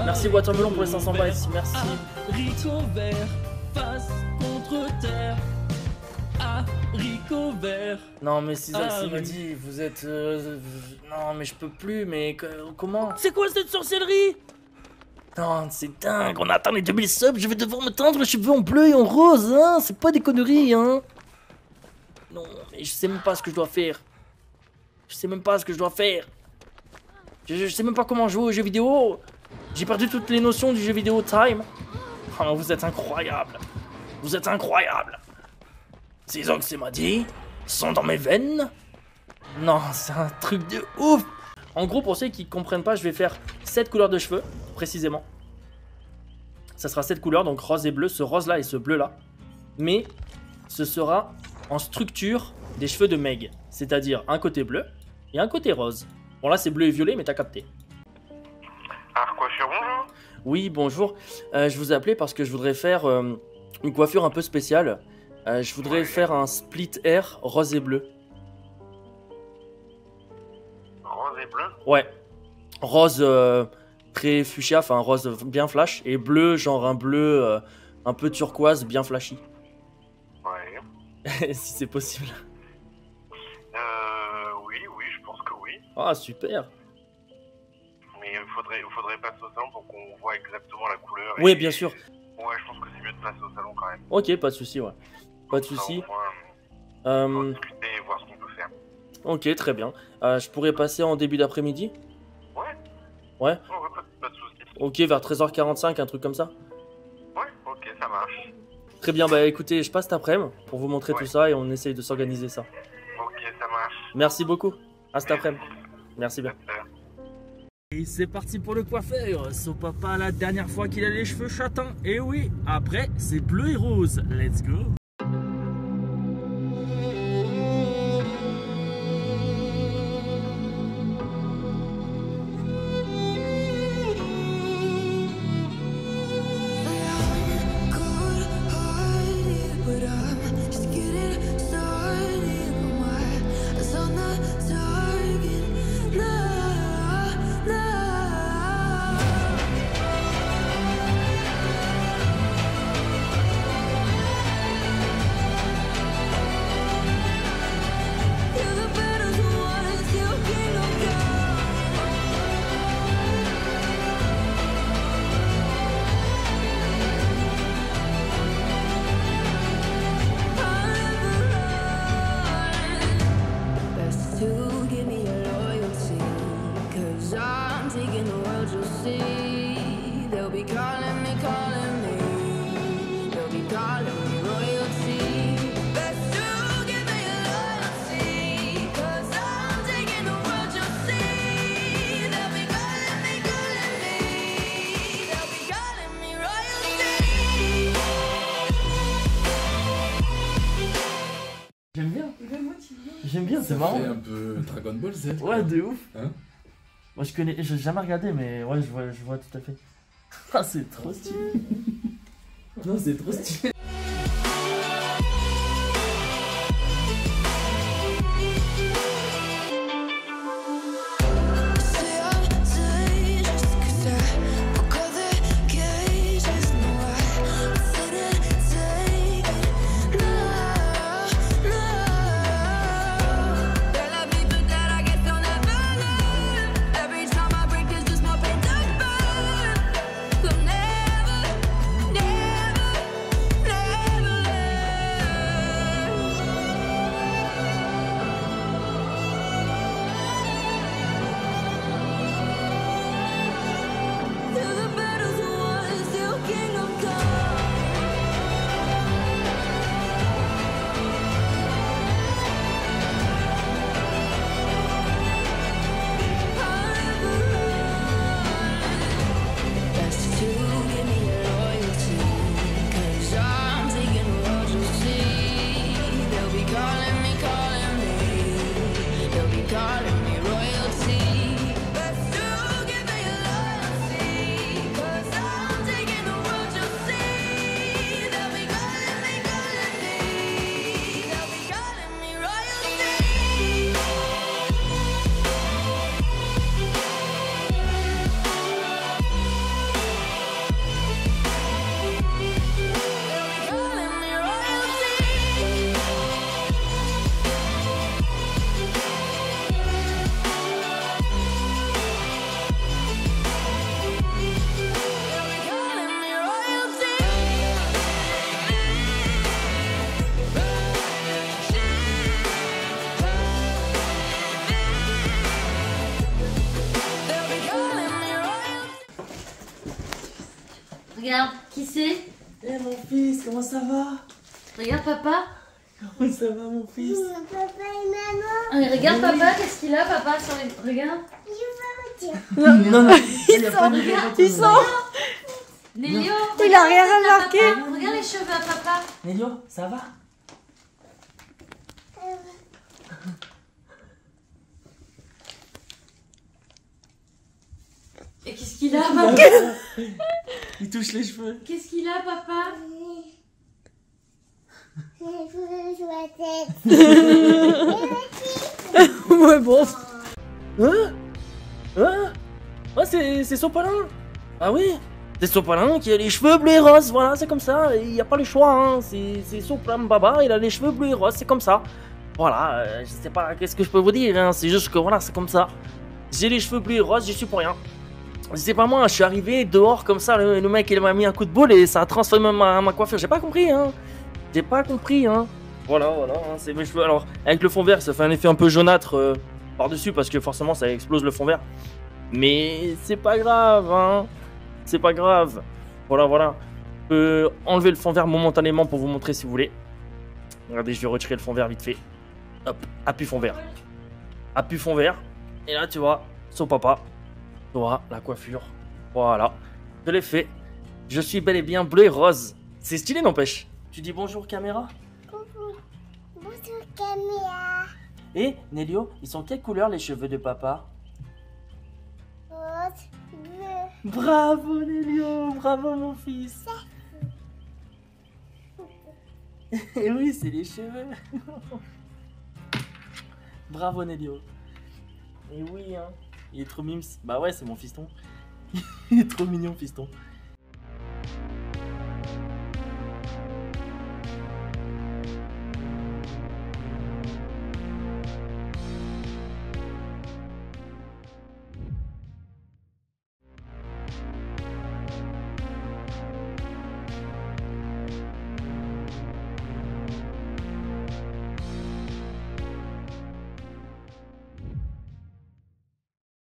Merci Watermelon pour les 500 bytes, merci. Haricot vert, face contre terre. Haricot vert. Non mais si me dit, vous êtes... Non mais je peux plus, mais comment? C'est quoi cette sorcellerie? Non, c'est dingue, on a atteint les 2000 subs, je vais devoir me teindre les cheveux en bleu et en rose, hein. C'est pas des conneries, hein. Non, mais je sais même pas ce que je dois faire. Je sais même pas ce que je dois faire. Je sais même pas comment jouer aux jeux vidéo. J'ai perdu toutes les notions du jeu vidéo time. Oh, vous êtes incroyable. Vous êtes incroyable. Ces Oxymodis sont dans mes veines. Non, c'est un truc de ouf. En gros, pour ceux qui comprennent pas, je vais faire 7 couleurs de cheveux, précisément. Ça sera 7 couleurs, donc rose et bleu, ce rose-là et ce bleu-là. Mais ce sera en structure des cheveux de Meg. C'est-à-dire un côté bleu et un côté rose. Bon là, c'est bleu et violet, mais t'as capté. Alors coiffure, bonjour. Oui, bonjour. Je vous ai appelé parce que je voudrais faire une coiffure un peu spéciale. Je voudrais faire un split hair rose et bleu. Rose et bleu? Ouais. Rose très fuchsia, enfin rose bien flash. Et bleu, genre un bleu un peu turquoise, bien flashy. Ouais. Si c'est possible. Oui, je pense que oui. Ah, super. Mais il faudrait passer au salon pour qu'on voit exactement la couleur. Oui, bien sûr. Ouais, je pense que c'est mieux de passer au salon quand même. Ok, pas de souci, ouais. Pas de souci. On va discuter et voir ce qu'on peut faire. Ok, très bien. Je pourrais passer en début d'après-midi? Ouais. Ouais. Ouais, pas de soucis. Ok, vers 13h45, un truc comme ça? Ouais, ok, ça marche. Très bien, bah écoutez, je passe cet après-midi pour vous montrer tout ça et on essaye de s'organiser ça. Ok, ça marche. Merci beaucoup. À cet après-midi. Merci bien. Et c'est parti pour le coiffeur. Son papa, la dernière fois qu'il a les cheveux châtains. Et oui, après, c'est bleu et rose. Let's go. J'aime bien. J'aime bien, c'est marrant. C'est un peu Dragon Ball Z. Ouais, de ouf. Hein? Moi je connais, j'ai jamais regardé, mais ouais, je vois tout à fait. Ah, c'est trop stylé. Non, c'est trop stylé. Never Regarde, qui c'est? Eh mon fils, comment ça va? Regarde papa. Comment ça va mon fils? Papa et maman. Ah, regarde papa, qu'est-ce qu'il a papa sur les... Regarde. Non, Ils sont. Nélio, Il a rien regarde remarqué. papa. Regarde les cheveux à papa. Nélio, ça va? Et qu'est-ce qu'il a papa? Il touche les cheveux. Qu'est-ce qu'il a papa? Ouais, bon. Hein? Hein? Ah, c'est Sopalin. Ah oui? C'est Sopalin qui a les cheveux bleus et roses, voilà, c'est comme ça. Il n'y a pas le choix, hein. C'est Sopalin Baba, il a les cheveux bleus et roses, c'est comme ça. Voilà, je sais pas, qu'est-ce que je peux vous dire, hein. C'est juste que voilà, c'est comme ça. J'ai les cheveux bleus et roses, j'y suis pour rien. C'est pas moi, je suis arrivé dehors comme ça, le mec il m'a mis un coup de boule et ça a transformé ma coiffure. J'ai pas compris, hein. J'ai pas compris, hein. Voilà, hein, c'est mes cheveux. Alors, avec le fond vert, ça fait un effet un peu jaunâtre par-dessus parce que forcément ça explose le fond vert. Mais c'est pas grave, hein. C'est pas grave. Voilà. Je peux enlever le fond vert momentanément pour vous montrer si vous voulez. Regardez, je vais retirer le fond vert vite fait. Hop, appuie fond vert. Appuie fond vert. Et là, tu vois, son papa. Tu vois, la coiffure. Voilà. Je l'ai fait. Je suis bel et bien bleu et rose. C'est stylé, n'empêche. Tu dis bonjour, caméra? Coucou. Bonjour, caméra. Et, Nélio, ils sont quelle couleur les cheveux de papa? Rose, bleu. Bravo, Nélio. Bravo, mon fils. Et oui, c'est les cheveux. Bravo, Nélio. Et oui, hein. Il est trop mimes. Bah ouais, c'est mon fiston. Il est trop mignon, fiston.